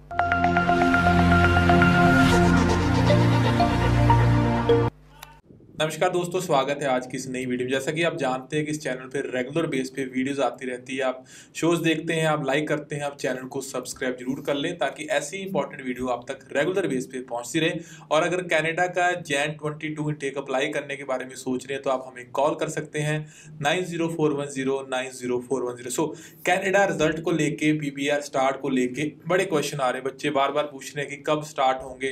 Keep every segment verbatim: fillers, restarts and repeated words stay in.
नमस्कार दोस्तों, स्वागत है आज की इस नई वीडियो में। जैसा कि आप जानते हैं कि इस चैनल पे रेगुलर बेस पे वीडियोस आती रहती है। आप शोज देखते हैं, आप लाइक करते हैं, आप चैनल को सब्सक्राइब जरूर कर लें ताकि ऐसी इंपॉर्टेंट वीडियो आप तक रेगुलर बेस पे पहुंचती रहे। और अगर कनाडा का Jan twenty two intake apply करने के बारे में सोच रहे हैं तो आप हमें कॉल कर सकते हैं nine zero four one zero nine zero four one zero. So Canada result को लेके, पीपीआर स्टार्ट को लेके बड़े क्वेश्चन आ रहे हैं। बच्चे बार बार पूछ रहे हैं कि कब स्टार्ट होंगे,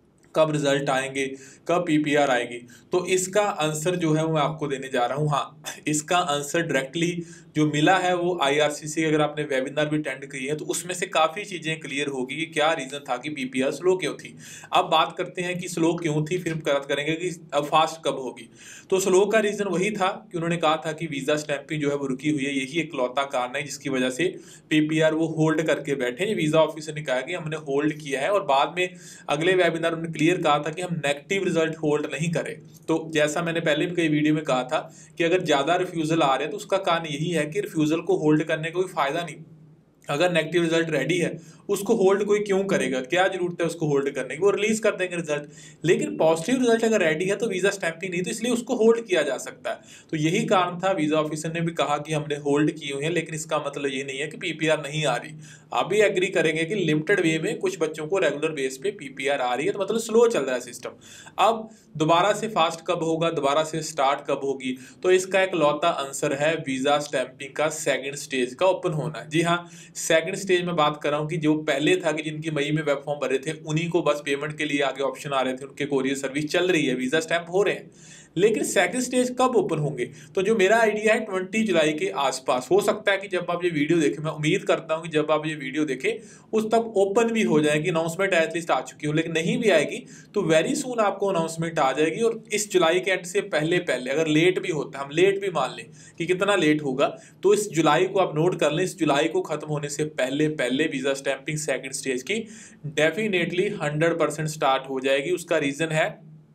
कब रिजल्ट आएंगे, कब पीपीआर आएगी। तो इसका आंसर जो है वो मैं आपको देने जा रहा हूँ। हाँ, इसका आंसर डायरेक्टली जो मिला है वो आईआरसीसी, अगर आपने वेबिनार भी अटेंड की है तो उसमें से काफ़ी चीज़ें क्लियर होगी कि क्या रीज़न था कि पीपीआर स्लो क्यों थी। अब बात करते हैं कि स्लो क्यों थी, फिर बात करेंगे कि अब फास्ट कब होगी। तो स्लो का रीज़न वही था कि उन्होंने कहा था कि वीज़ा स्टैंपिंग जो है वो रुकी हुई है। यही एक लौता कारण है जिसकी वजह से पीपीआर वो होल्ड करके बैठे। वीज़ा ऑफिसर ने कहा कि हमने होल्ड किया है, और बाद में अगले वेबिनार उन्होंने क्लियर कहा था कि हम नेगेटिव रिजल्ट होल्ड नहीं करें। तो जैसा मैंने पहले भी कई वीडियो में कहा था कि अगर ज़्यादा रिफ्यूज़ल आ रहे हैं तो उसका कारण यही है कि रिफ्यूज़ल को होल्ड करने का कोई फायदा नहीं। अगर नेगेटिव रिजल्ट रेडी है उसको होल्ड कोई क्यों करेगा, क्या जरूरत है उसको होल्ड करने की, वो रिलीज कर देंगे रिजल्ट। लेकिन पॉजिटिव रिजल्ट अगर रेडी है तो वीजा स्टैंपिंग नहीं, तो इसलिए उसको होल्ड किया जा सकता है। तो यही कारण था, वीजा ऑफिसर ने भी कहा कि हमने होल्ड की हुई है, लेकिन इसका मतलब ये नहीं है कि पीपीआर नहीं आ रही। आप भी एग्री करेंगे कि लिमिटेड वे में कुछ बच्चों को रेगुलर बेस पे पीपीआर आ रही है, तो मतलब स्लो चल रहा है सिस्टम। अब दोबारा से फास्ट कब होगा, दोबारा से स्टार्ट कब होगी, तो इसका एक लौता आंसर है वीजा स्टैंपिंग का सेकंड स्टेज का ओपन होना है। जी हाँ, सेकंड स्टेज में बात कर रहा हूँ कि जो पहले था कि जिनकी मई में वेब फॉर्म भरे थे उन्हीं को बस पेमेंट के लिए आगे ऑप्शन आ रहे थे, उनके कोरियर सर्विस चल रही है, वीजा स्टैंप हो रहे हैं। लेकिन सेकंड स्टेज कब ओपन होंगे, तो जो मेरा आइडिया है ट्वेंटी जुलाई के आसपास हो सकता है कि जब आप ये वीडियो देखें, मैं उम्मीद करता हूं कि जब आप ये वीडियो देखें उस तक ओपन भी हो जाएगी, अनाउंसमेंट एटलीस्ट आ चुकी हो। लेकिन नहीं भी आएगी तो वेरी सून आपको अनाउंसमेंट आ जाएगी। और इस जुलाई के एंड से पहले पहले अगर लेट भी होता है, हम लेट भी मान लें कि कितना लेट होगा, तो इस जुलाई को आप नोट कर लें, इस जुलाई को खत्म होने से पहले पहले वीजा स्टैंपिंग सेकंड स्टेज की डेफिनेटली हंड्रेड परसेंट स्टार्ट हो जाएगी। उसका रीजन है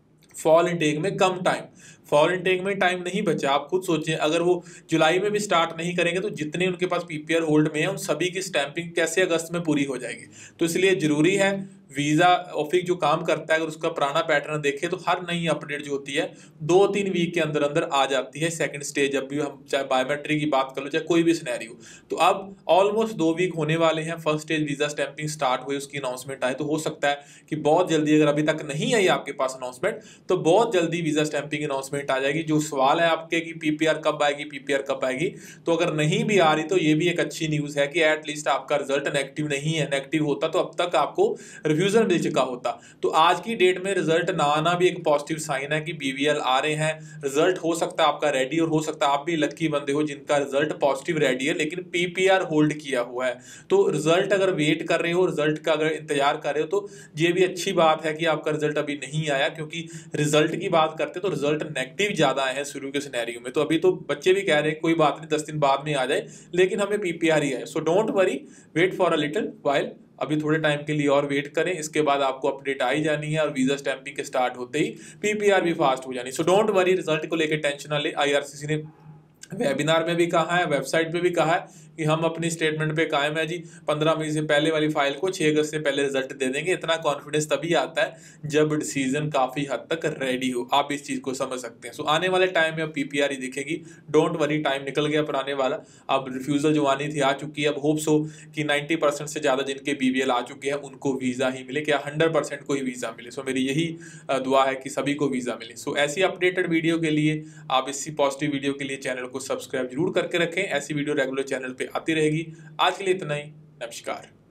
फॉल इनटेक में कम टाइम। फॉल इनटेक में टाइम नहीं बचा। आप खुद सोचें, अगर वो जुलाई में भी स्टार्ट नहीं करेंगे तो जितने उनके पास पीपीआर होल्ड में है उन सभी की स्टैंपिंग कैसे अगस्त में पूरी हो जाएगी। तो इसलिए जरूरी है, वीजा ऑफिस जो काम करता है अगर उसका पुराना पैटर्न देखे तो हर नई अपडेट जो होती है दो तीन वीक के अंदर अंदर आ जाती है सेकंड स्टेज। जब भी हम चाहे बायोमेट्रिक की बात कर लो, चाहे कोई भी सिनेरियो, तो अब ऑलमोस्ट दो वीक होने वाले हैं first stage visa stamping start हुई, उसकी अनाउंसमेंट आए। तो हो सकता है कि बहुत जल्दी, अगर अभी तक नहीं आई आपके पास अनाउंसमेंट, तो बहुत जल्दी वीजा स्टैंपिंग अनाउंसमेंट आ जाएगी। जो सवाल है आपके कि पीपीआर कब आएगी, पीपीआर कब आएगी, तो अगर नहीं भी आ रही तो ये भी एक अच्छी न्यूज है कि एटलीस्ट आपका रिजल्ट नेगेटिव नहीं है। नेगेटिव होता तो अब तक आपको रिफ्यूजल मिल चुका होता। तो आज की डेट में रिजल्ट ना आना भी एक पॉजिटिव साइन है कि बीवीएल आ रहे हैं। रिजल्ट हो सकता है आपका रेडी, और हो सकता है आप भी लकी बंदे हो जिनका रिजल्ट पॉजिटिव रेडी है लेकिन पीपीआर होल्ड किया हुआ है। तो रिजल्ट अगर वेट कर रहे हो, रिजल्ट का अगर इंतजार कर रहे हो, तो ये भी अच्छी बात है कि आपका रिजल्ट अभी नहीं आया, क्योंकि रिजल्ट की बात करते तो रिजल्ट नेगेटिव ज्यादा आए हैं शुरू के सिनेरियो में। तो अभी तो बच्चे भी कह रहे हैं कोई बात नहीं, दस दिन बाद में आ जाए, लेकिन हमें पीपीआर ही है। So don't worry, wait for a little while. अभी थोड़े टाइम के लिए और वेट करें, इसके बाद आपको अपडेट आ ही जानी है, और वीजा स्टैंपिंग के स्टार्ट होते ही पीपीआर भी फास्ट हो जानी। सो डोंट वरी, रिजल्ट को लेकर टेंशन ना ले। आईआरसीसी ने वेबिनार में भी कहा है, वेबसाइट पे भी कहा है कि हम अपनी स्टेटमेंट पे कायम है जी। पंद्रह मई से पहले वाली फाइल को छह अगस्त से पहले रिजल्ट दे देंगे। इतना कॉन्फिडेंस तभी आता है जब डिसीजन काफी हद तक रेडी हो। आप इस चीज को समझ सकते हैं। सो आने वाले टाइम में अब पीपीआर ही दिखेगी। डोंट वरी, टाइम निकल गया पुराने वाला, अब रिफ्यूजल जो आनी थी आ चुकी है। अब होप्स हो कि नाइन्टी परसेंट से ज्यादा जिनके बीवीएल आ चुके हैं उनको वीजा ही मिले, क्या हंड्रेड परसेंट को ही वीजा मिले। सो मेरी यही दुआ है कि सभी को वीजा मिले। सो ऐसी अपडेटेड वीडियो के लिए, आप इसी पॉजिटिव वीडियो के लिए चैनल को सब्सक्राइब जरूर करके रखें। ऐसी वीडियो रेगुलर चैनल पे आती रहेगी। आज के लिए इतना ही, नमस्कार।